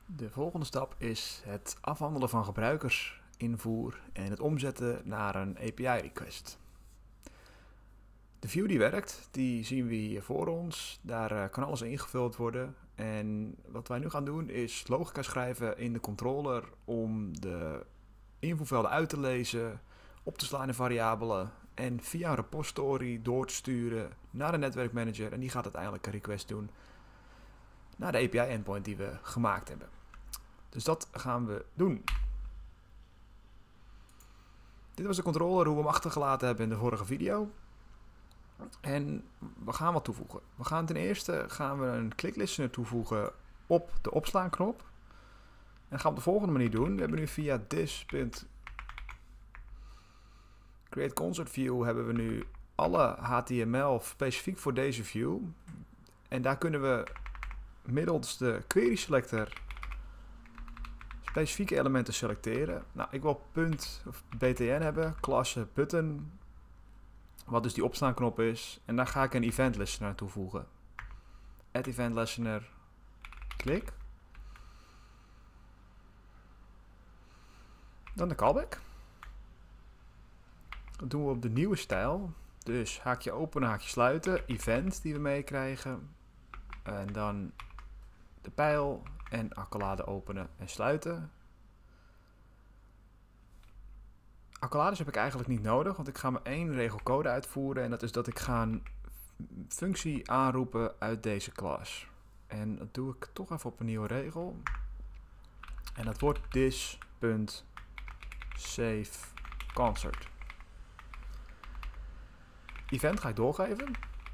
De volgende stap is het afhandelen van gebruikersinvoer en het omzetten naar een API-request. De view die werkt, die zien we hier voor ons. Daar kan alles ingevuld worden. En wat wij nu gaan doen is logica schrijven in de controller om de invoervelden uit te lezen, op te slaan in variabelen en via een repository door te sturen naar de netwerkmanager. En die gaat uiteindelijk een request doen naar de API-endpoint die we gemaakt hebben. Dus dat gaan we doen. Dit was de controller, hoe we hem achtergelaten hebben in de vorige video. En we gaan wat toevoegen. We gaan ten eerste een click listener toevoegen op de opslaanknop. En dat gaan we op de volgende manier doen. We hebben nu via this.createConcertView hebben we nu alle HTML specifiek voor deze view. En daar kunnen we middels de query selector specifieke elementen selecteren. Nou, ik wil .btn hebben, klasse button, wat dus die opslaanknop is. En daar ga ik een event listener aan toevoegen. Add event listener, klik. Dan de callback. Dat doen we op de nieuwe stijl. Dus haakje openen, haakje sluiten, event die we meekrijgen. En dan de pijl en accolade openen en sluiten. Accolades heb ik eigenlijk niet nodig, want ik ga maar één regel code uitvoeren. En dat is dat ik ga een functie aanroepen uit deze klas. En dat doe ik toch even op een nieuwe regel. En dat wordt this.saveConcert. Event ga ik doorgeven.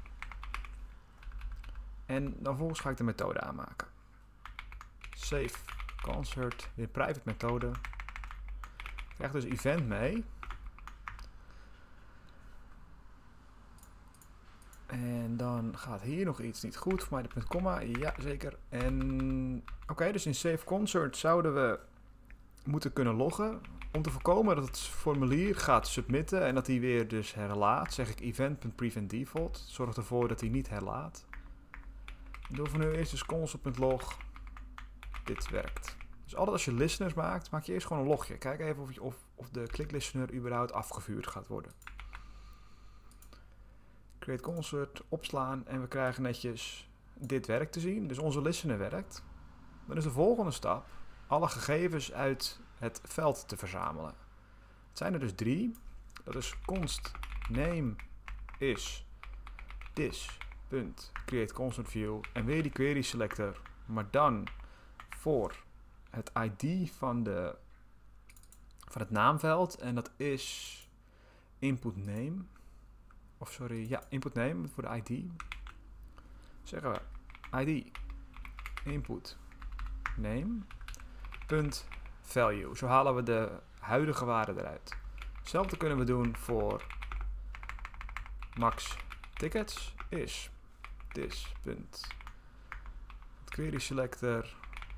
En dan vervolgens ga ik de methode aanmaken. Save concert, weer private methode. Ik krijg dus event mee. En dan gaat hier nog iets niet goed. Voor mij de punt komma. Ja, zeker. En oké, dus in save concert zouden we moeten kunnen loggen. Om te voorkomen dat het formulier gaat submitten en dat hij weer dus herlaat, zeg ik event.preventDefault. Zorg ervoor dat hij niet herlaat. Ik doe voor nu eerst dus console.log. Dit werkt. Dus altijd als je listeners maakt, maak je eerst gewoon een logje. Kijk even of de click listener überhaupt afgevuurd gaat worden. Create concert, opslaan en we krijgen netjes dit werk te zien. Dus onze listener werkt. Dan is de volgende stap alle gegevens uit het veld te verzamelen. Het zijn er dus 3. Dat is const name is this.createConcertView en weer die query selector, maar dan voor het ID van het naamveld en dat is input name. Of sorry, ja, input name voor de ID. Zeggen we ID input name punt value. Zo halen we de huidige waarde eruit. Hetzelfde kunnen we doen voor max tickets is this punt query selector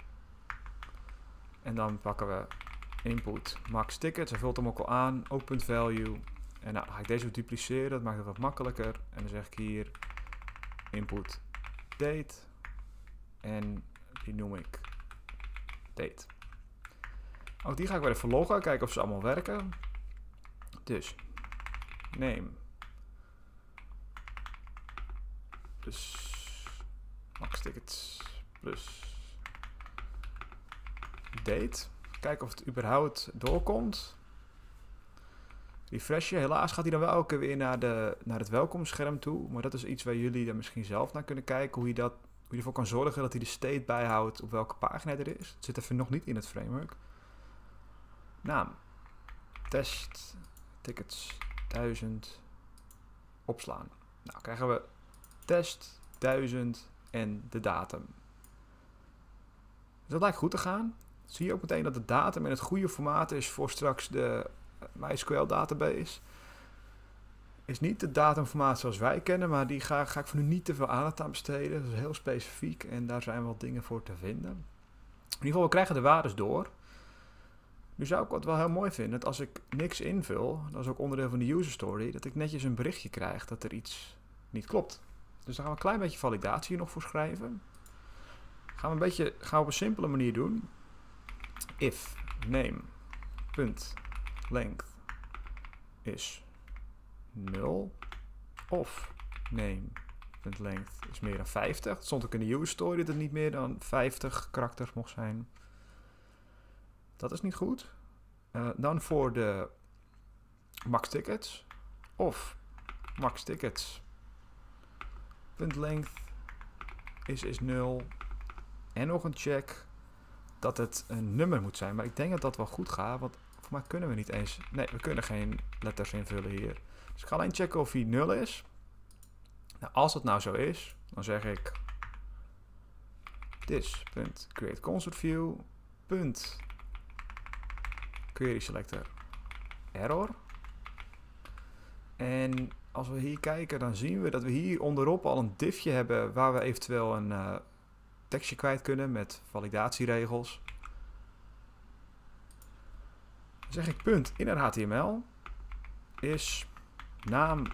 en dan pakken we input max tickets. Hij vult hem ook al aan, ook punt value. En nou, dan ga ik deze dupliceren, dat maakt het wat makkelijker. En dan zeg ik hier input date en die noem ik date. Ook die ga ik weer even loggen, kijken of ze allemaal werken. Dus name plus max tickets plus date. Kijken of het überhaupt doorkomt. Refreshen. Helaas gaat hij dan wel elke keer weer naar het welkomstscherm toe. Maar dat is iets waar jullie dan misschien zelf naar kunnen kijken. Hoe je ervoor kan zorgen dat hij de state bijhoudt op welke pagina er is. Het zit even nog niet in het framework. Naam. Test. Tickets 1000. Opslaan. Nou krijgen we test 1000 en de datum. Dus dat lijkt goed te gaan. Zie je ook meteen dat de datum in het goede formaat is voor straks de MySQL database. Is niet de datumformaat zoals wij kennen, maar die ga ik voor nu niet te veel aandacht aan besteden. Dat is heel specifiek en daar zijn wel dingen voor te vinden. In ieder geval, we krijgen de waardes door. Nu zou ik het wel heel mooi vinden dat als ik niks invul, dat is ook onderdeel van de user story, dat ik netjes een berichtje krijg dat er iets niet klopt. Dus daar gaan we een klein beetje validatie nog voor schrijven. gaan we op een simpele manier doen. If name punt length is 0 of name punt length is meer dan 50. Het stond ook in de user story dat het niet meer dan 50 karakters mocht zijn. Dat is niet goed. Dan voor de max tickets of max tickets punt length is 0 en nog een check dat het een nummer moet zijn. Maar ik denk dat dat wel goed gaat, want voor mij kunnen we niet eens... Nee, we kunnen geen letters invullen hier. Dus ik ga alleen checken of hij 0 is. Nou, als het nou zo is, dan zeg ik this.createConsortView querySelector error. En als we hier kijken, dan zien we dat we hier onderop al een diffje hebben waar we eventueel een tekstje kwijt kunnen met validatieregels. Dan zeg ik punt inner HTML is naam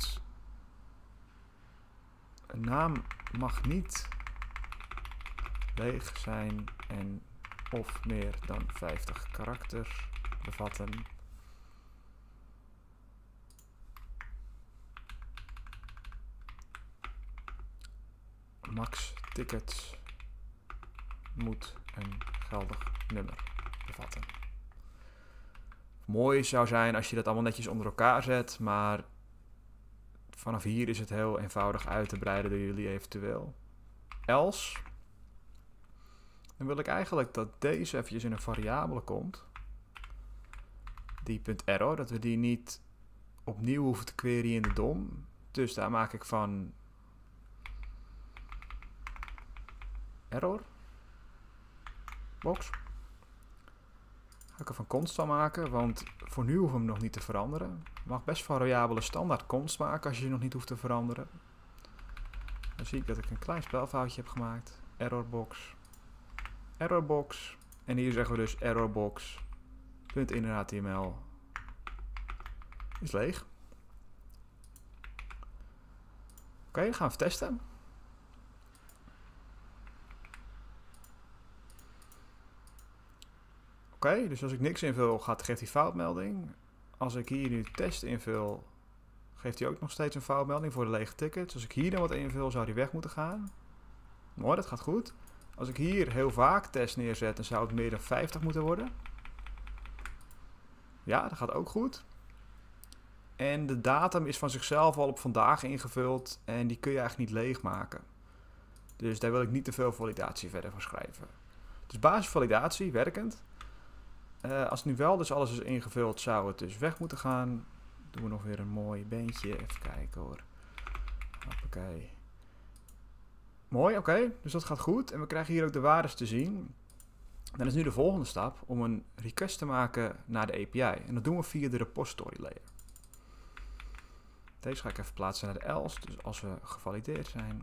mag niet leeg zijn en of meer dan 50 karakters bevatten. Max tickets moet een geldig nummer bevatten. Mooi zou zijn als je dat allemaal netjes onder elkaar zet, maar vanaf hier is het heel eenvoudig uit te breiden door jullie eventueel. Else, dan wil ik eigenlijk dat deze eventjes in een variabele komt. Die .error, dat we die niet opnieuw hoeven te queryen in de DOM. Dus daar maak ik van error box. Ga ik er van const van maken, want voor nu hoeven we hem nog niet te veranderen. Je mag best variabele standaard const maken als je nog niet hoeft te veranderen. Dan zie ik dat ik een klein spelfoutje heb gemaakt. Errorbox. En hier zeggen we dus errorbox. .inner HTML is leeg. Oké, dan gaan we testen. Oké, dus als ik niks invul, geeft hij foutmelding. Als ik hier nu test invul, geeft hij ook nog steeds een foutmelding voor de lege tickets. Als ik hier dan wat invul, zou hij weg moeten gaan. Mooi, dat gaat goed. Als ik hier heel vaak test neerzet, dan zou het meer dan 50 moeten worden. Ja, dat gaat ook goed. En de datum is van zichzelf al op vandaag ingevuld en die kun je eigenlijk niet leegmaken. Dus daar wil ik niet te veel validatie verder van schrijven. Dus basisvalidatie, werkend. Als nu wel dus alles is ingevuld, zou het dus weg moeten gaan. Doen we nog weer een mooi beentje. Even kijken hoor. Hoppakee. Mooi, oké. Dus dat gaat goed. En we krijgen hier ook de waardes te zien. Dan is nu de volgende stap om een request te maken naar de API. En dat doen we via de repository layer. Deze ga ik even plaatsen naar de else. Dus als we gevalideerd zijn.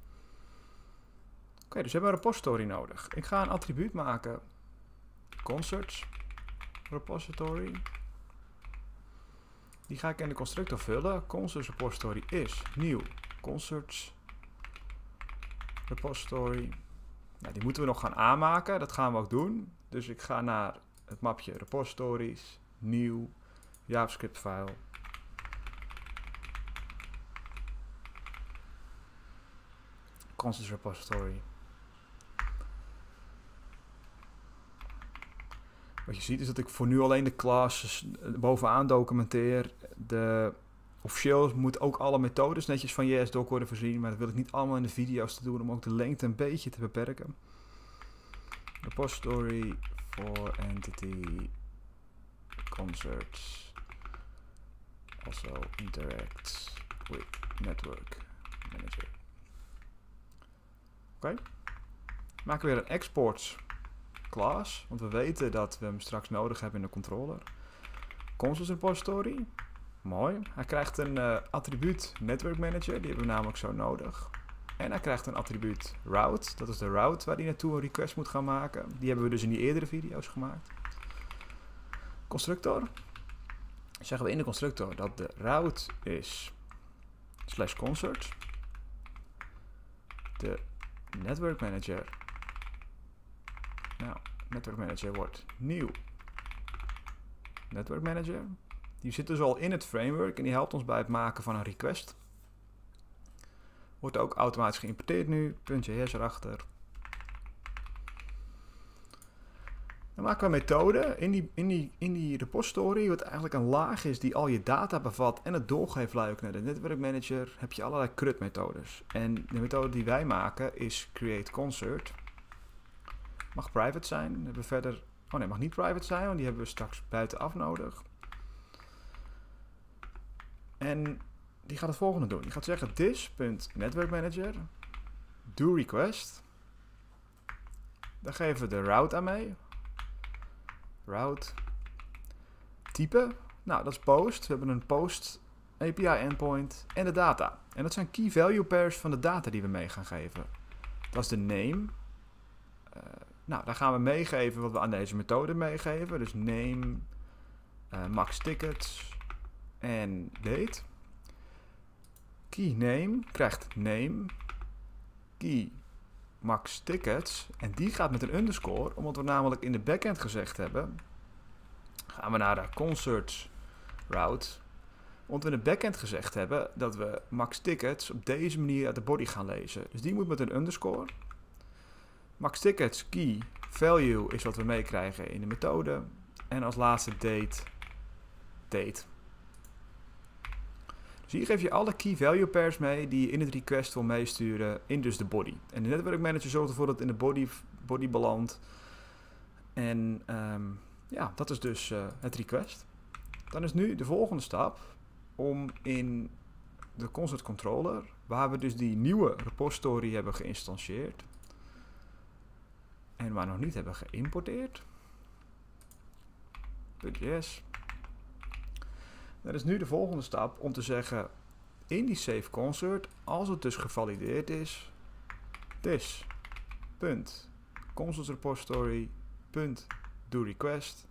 Oké, dus we hebben een repository nodig. Ik ga een attribuut maken. Concerts repository. Die ga ik in de constructor vullen. Concerts repository is nieuw. Concerts repository. Nou, die moeten we nog gaan aanmaken. Dat gaan we ook doen. Dus ik ga naar het mapje repositories. Nieuw. JavaScript file. Concerts repository. Wat je ziet is dat ik voor nu alleen de classes bovenaan documenteer. Officieel moet ook alle methodes netjes van JSDoc worden voorzien. Maar dat wil ik niet allemaal in de video's te doen om ook de lengte een beetje te beperken. Repository for entity concerts also interacts with network manager. Oké. Maken we weer een exports class, want we weten dat we hem straks nodig hebben in de controller. Consoles repository. Mooi. Hij krijgt een attribuut network manager, die hebben we namelijk zo nodig. En hij krijgt een attribuut route, dat is de route waar hij naartoe een request moet gaan maken. Die hebben we dus in die eerdere video's gemaakt. Constructor. Zeggen we in de constructor dat de route is /concert. De network manager Nou, Network Manager wordt nieuw. Network Manager. Die zit dus al in het framework en die helpt ons bij het maken van een request. Wordt ook automatisch geïmporteerd nu. .js erachter. Dan maken we een methode in die repository, wat eigenlijk een laag is die al je data bevat en het doorgeefluik naar de Network Manager, heb je allerlei CRUD methodes. En de methode die wij maken is createConsort. Mag private zijn. Dan hebben we verder, oh nee, mag niet private zijn, want die hebben we straks buitenaf nodig. En die gaat het volgende doen. Die gaat zeggen this.networkmanager do request. Daar geven we de route aan mee. Route. Type. Nou, dat is post. We hebben een post API endpoint en de data. En dat zijn key value pairs van de data die we mee gaan geven. Dat is de name. Nou, daar gaan we meegeven wat we aan deze methode meegeven. Dus name, max tickets en date. Key name krijgt name. Key max tickets. En die gaat met een underscore, omdat we namelijk in de backend gezegd hebben. Gaan we naar de concerts route. Omdat we in de backend gezegd hebben dat we max tickets op deze manier uit de body gaan lezen. Dus die moet met een underscore. Max tickets key value is wat we meekrijgen in de methode. En als laatste date. Dus hier geef je alle key value pairs mee die je in het request wil meesturen in dus de body. En de network manager zorgt ervoor dat het in de body belandt. En ja, dat is dus het request. Dan is nu de volgende stap om in de consort controller, waar we dus die nieuwe repository hebben geïnstanceerd en waar nog niet hebben geïmporteerd. .js. Dat is nu de volgende stap om te zeggen in die save consort, als het dus gevalideerd is, this.consort repository .do request.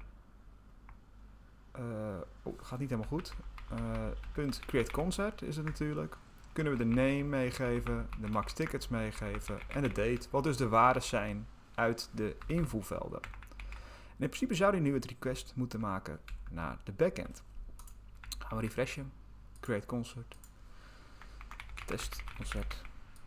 Gaat niet helemaal goed. .create concert is het natuurlijk. Kunnen we de name meegeven, de max tickets meegeven en de date, wat dus de waarden zijn uit de invoervelden. En in principe zou die nu het request moeten maken naar de backend. Gaan we refreshen. Create concert. Test concert.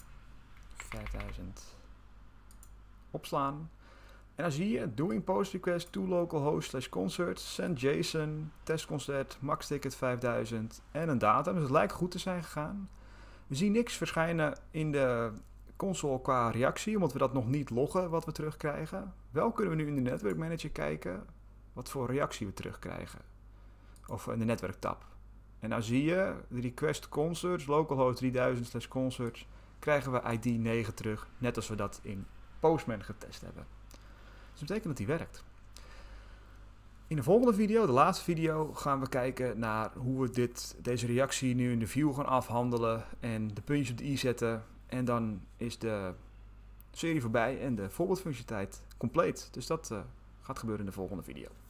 5000. Opslaan. En dan zie je doing post request to localhost / concert. Send JSON. Test concert. Max ticket 5000. En een datum. Dus het lijkt goed te zijn gegaan. We zien niks verschijnen in de console qua reactie, omdat we dat nog niet loggen wat we terugkrijgen. Wel kunnen we nu in de Network Manager kijken wat voor reactie we terugkrijgen. Of in de netwerktab. En nou zie je, de request concerts, localhost 3000 / concerts, krijgen we ID 9 terug, net als we dat in Postman getest hebben. Dus dat betekent dat die werkt. In de volgende video, de laatste video, gaan we kijken naar hoe we deze reactie nu in de view gaan afhandelen en de puntjes op de i zetten. En dan is de serie voorbij en de voorbeeldfunctionaliteit compleet. Dus dat gaat gebeuren in de volgende video.